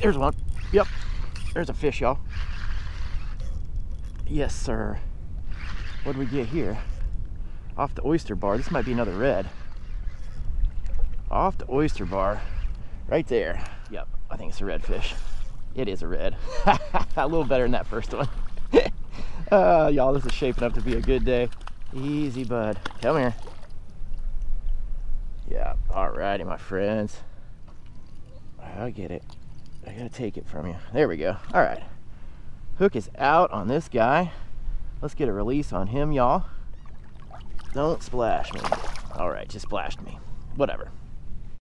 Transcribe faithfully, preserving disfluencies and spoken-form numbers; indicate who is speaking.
Speaker 1: There's one. Yep. There's a fish, y'all. Yes, sir. What do we get here? Off the oyster bar. This might be another red. Off the oyster bar. Right there. Yep. I think it's a redfish. It is a red. A little better than that first one. uh, y'all, this is shaping up to be a good day. Easy, bud. Come here. Yeah. Alrighty, my friends. I get it. I gotta take it from you. There we go. All right. Hook is out on this guy. Let's get a release on him, y'all. Don't splash me. All right, just splashed me. Whatever.